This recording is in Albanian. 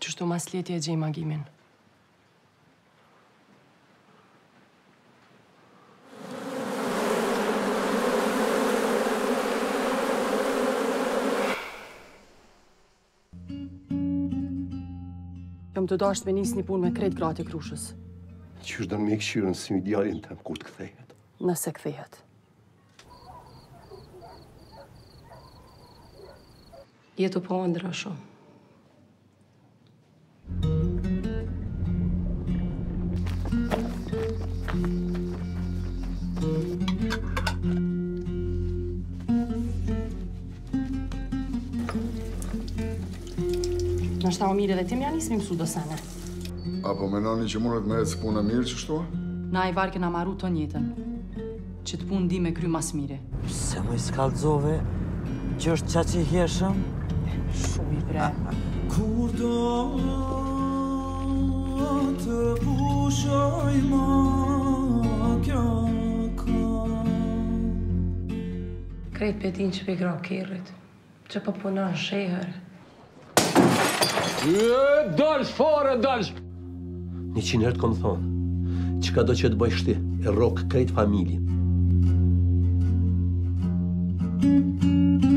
që shtu mas leti e gjej magimin. Jom të dasht me nis një punë me krejt gratë e Krushës. Qysh do me këshirën si idealin tëm kur të kthehet? Nëse kthehet. Jetu po ëndra shumë. Nështë ta o mire dhe tim ja nisë mi mësu do sene. Apo menoni që mundet me ecë punë mirë që shtua? Na i varke na maru të njëtën, që të punë di me kry mas mire. Se mu i skallzove, që është qa që i hjeshëm? Shumë i bre. Kur do të pushoj ma kjo Krejt petin që pe gra kirrit, që po punon shehër. Dalsh, fare, dalsh! 100 herë të kom thonë, qka do që të bëj shti, e rok krejt familjen.